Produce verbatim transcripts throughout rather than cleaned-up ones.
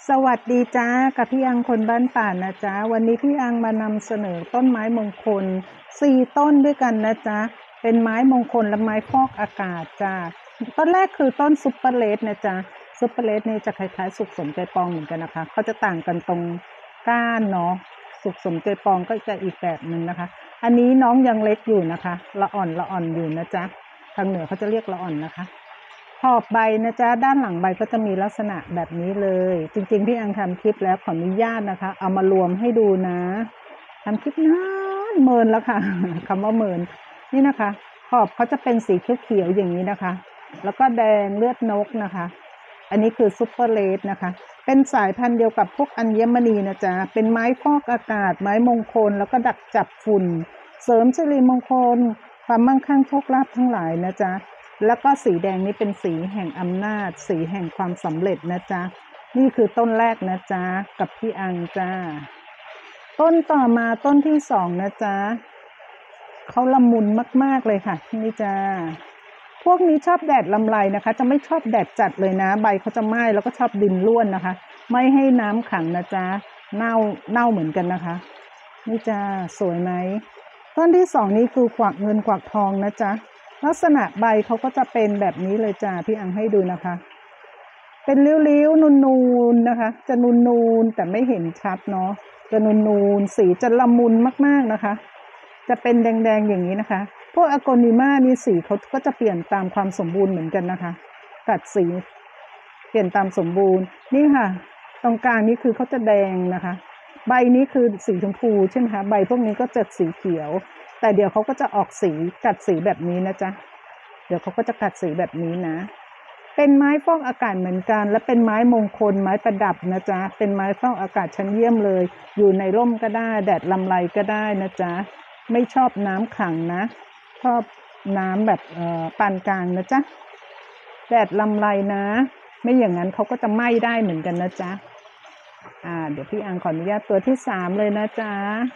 สวัสดีจ้ากับพี่อังคนบ้านป่านะจ๊ะวันนี้พี่อังมานำเสนอต้นไม้มงคลสี่ต้นด้วยกันนะจ๊ะเป็นไม้มงคลและไม้ฟอกอากาศจ้าต้นแรกคือต้นซุปเปอร์เลสนะจ๊ะซุปเปอร์เลสนี่จะคล้ายๆสุขสมใจปองเหมือนกันนะคะเขาจะต่างกันตรงก้านเนาะสุขสมใจปองก็จะอีกแบบหนึ่งนะคะอันนี้น้องยังเล็กอยู่นะคะละอ่อนละอ่อนอยู่นะจ๊ะทางเหนือเขาจะเรียกละอ่อนนะคะขอบใบนะจ๊ะด้านหลังใบก็จะมีลักษณะแบบนี้เลยจริงๆพี่อังทำคลิปแล้วขออนุญาตนะคะเอามารวมให้ดูนะทำคลิปนานเมินแล้วค่ะ คำว่าเมินนี่นะคะขอบเขาจะเป็นสีเขียวๆอย่างนี้นะคะแล้วก็แดงเลือดนกนะคะอันนี้คือซุปเปอร์เลสนะคะเป็นสายพันธุ์เดียวกับพวกอัญมณีนะจ๊ะเป็นไม้ฟอกอากาศไม้มงคลแล้วก็ดักจับฝุ่นเสริมสิริมงคลความมั่งคั่งโชคลาภทั้งหลายนะจ๊ะแล้วก็สีแดงนี้เป็นสีแห่งอำนาจสีแห่งความสำเร็จนะจ๊ะนี่คือต้นแรกนะจ๊ะกับพี่อังจ้าต้นต่อมาต้นที่สองนะจ๊ะเขาละมุนมากๆเลยค่ะนี่จ้าพวกนี้ชอบแดดลำไรนะคะจะไม่ชอบแดดจัดเลยนะใบเขาจะไหม้แล้วก็ชอบดินร่วนนะคะไม่ให้น้ำขังนะจ๊ะเน่าเน่าเหมือนกันนะคะนี่จ้าสวยไหมต้นที่สองนี้คือกวักเงินกวักทองนะจ๊ะลักษณะใบเขาก็จะเป็นแบบนี้เลยจ้าพี่อังให้ดูนะคะเป็นริ้วๆนูนๆนะคะจะนูนๆแต่ไม่เห็นชัดเนาะจะนูนๆสีจะละมุนมากๆนะคะจะเป็นแดงๆอย่างนี้นะคะพวกอโกนิมานี่สีเขาก็จะเปลี่ยนตามความสมบูรณ์เหมือนกันนะคะกัดสีเปลี่ยนตามสมบูรณ์นี่ค่ะตรงกลางนี้คือเขาจะแดงนะคะใบนี้คือสีชมพูใช่ไหมคะใบพวกนี้ก็จะสีเขียวแต่เดี๋ยวเขาก็จะออกสีกัดสีแบบนี้นะจ๊ะเดี๋ยวเขาก็จะกัดสีแบบนี้นะเป็นไม้ฟอกอากาศเหมือนกันและเป็นไม้มงคลไม้ประดับนะจ๊ะเป็นไม้ฟอกอากาศชั้นเยี่ยมเลยอยู่ในร่มก็ได้แดดลำไรก็ได้นะจ๊ะไม่ชอบน้ำขังนะชอบน้ำแบบเอ่อปานกลางนะจ๊ะแดดลำไรนะไม่อย่างนั้นเขาก็จะไหม้ได้เหมือนกันนะจ๊ะอ่าเดี๋ยวพี่อังขออนุญาตตัวที่สามเลยนะจ๊ะ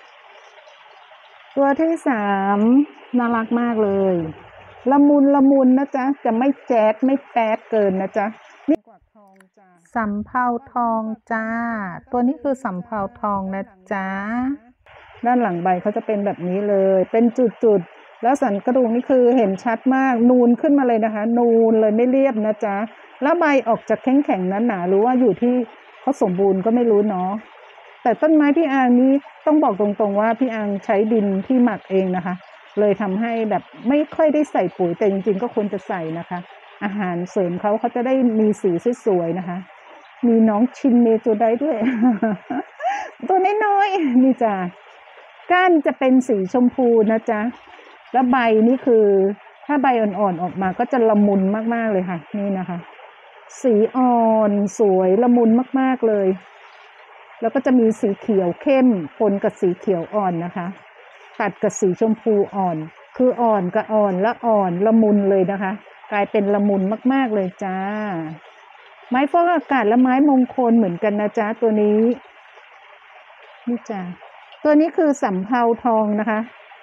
ตัวที่สามน่ารักมากเลยละมุนละมุนนะจ๊ะจะไม่แจ๊ดไม่แป๊ดเกินนะจ๊ะนี่กวักทองจ้าสำเภาทองจ้าตัวนี้คือสำเภาทองนะจ๊ะด้านหลังใบเขาจะเป็นแบบนี้เลยเป็นจุดๆแล้วสันกระดูกนี่คือเห็นชัดมากนูนขึ้นมาเลยนะคะนูนเลยไม่เรียบนะจ๊ะแล้วใบออกจากแข็งๆนั้นหนาหรือว่าอยู่ที่เขาสมบูรณ์ก็ไม่รู้เนาะแต่ต้นไม้พี่อังนี้ต้องบอกตรงๆว่าพี่อังใช้ดินที่หมักเองนะคะเลยทำให้แบบไม่ค่อยได้ใส่ปุ๋ยแต่จริงๆก็ควรจะใส่นะคะอาหารเสริมเขาเขาจะได้มีสีสวยๆนะคะมีน้องชินเมโจไดด้วย ตัวน้อยๆนี่จ้ะก้านจะเป็นสีชมพูนะจ๊ะแล้วใบนี่คือถ้าใบอ่อนๆออกมาก็จะละมุนมากๆเลยค่ะนี่นะคะสีอ่อนสวยละมุนมากๆเลยแล้วก็จะมีสีเขียวเข้มปนกับสีเขียวอ่อนนะคะตัดกับสีชมพูอ่อนคืออ่อนกับอ่อนและอ่อนละมุนเลยนะคะกลายเป็นละมุนมากๆเลยจ้าไม้ฟอกอากาศและไม้มงคลเหมือนกันนะจ๊ะตัวนี้นี่จ้าตัวนี้คือสำเภาทองนะคะ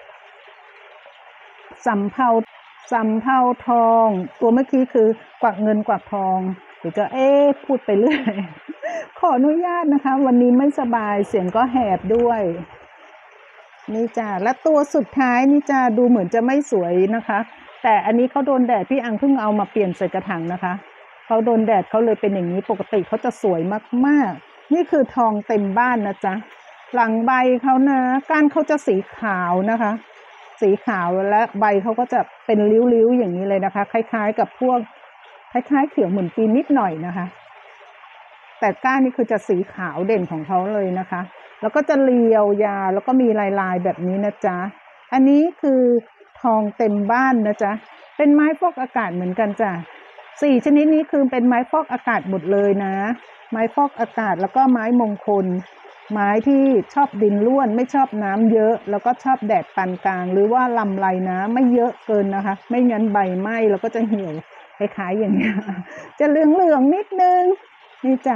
สำเภาสำเภาทองตัวเมื่อกี้คือกวักเงินกวักทองเดี๋ยวจะเอ๊ะพูดไปเรื่อยขออนุญาตนะคะวันนี้ไม่สบายเสียงก็แหบด้วยนี่จ้าและตัวสุดท้ายนี่จ้าดูเหมือนจะไม่สวยนะคะแต่อันนี้เขาโดนแดดพี่อังเพิ่งเอามาเปลี่ยนใส่กระถางนะคะเขาโดนแดดเขาเลยเป็นอย่างนี้ปกติเขาจะสวยมากๆนี่คือทองเต็มบ้านนะจ๊ะหลังใบเขานะก้านเขาจะสีขาวนะคะสีขาวและใบเขาก็จะเป็นริ้วๆอย่างนี้เลยนะคะคล้ายๆกับพวกคล้ายๆเขียวเหมือนปีนิดหน่อยนะคะแต่ก้านนี่คือจะสีขาวเด่นของเขาเลยนะคะแล้วก็จะเรียวยาวแล้วก็มีลายๆแบบนี้นะจ๊ะอันนี้คือทองเต็มบ้านนะจ๊ะเป็นไม้ฟอกอากาศเหมือนกันจ้ะสี่ชนิดนี้คือเป็นไม้ฟอกอากาศหมดเลยนะไม้ฟอกอากาศแล้วก็ไม้มงคลไม้ที่ชอบดินร่วนไม่ชอบน้ำเยอะแล้วก็ชอบแดดปานกลางหรือว่าลำไรน้ำไม่เยอะเกินนะคะไม่งั้นใบไหม้แล้วก็จะเหี่ยวคล้ายๆอย่างนี้จะเหลืองๆนิดนึงนี่จ้ะ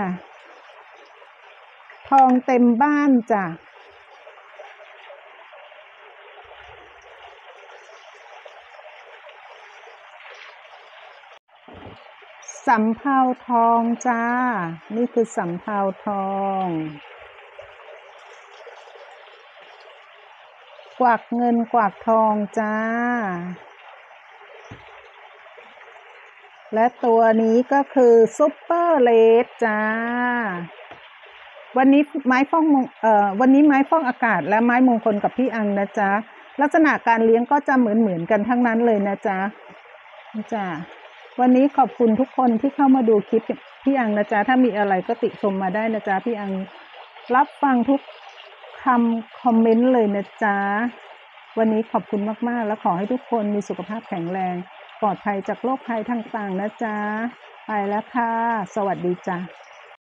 ทองเต็มบ้านจ้ะสำเภาทองจ้านี่คือสำเภาทองกวักเงินกวักทองจ้าและตัวนี้ก็คือซุปเปอร์เลดจ้าวันนี้ไม้ฟอกเอ่อวันนี้ไม้ฟอกอากาศและไม้มงคลกับพี่อังนะจ๊ะลักษณะการเลี้ยงก็จะเหมือนเหมือนกันทั้งนั้นเลยนะจ๊ะจ้าวันนี้ขอบคุณทุกคนที่เข้ามาดูคลิปพี่อังนะจ๊ะถ้ามีอะไรก็ติชมมาได้นะจ๊ะพี่อังรับฟังทุกคำคอมเมนต์เลยนะจ๊ะวันนี้ขอบคุณมากๆแล้วขอให้ทุกคนมีสุขภาพแข็งแรงปลอดภัยจากโรคภัยต่างๆนะจ๊ะไปแล้วค่ะสวัสดีจ้ะ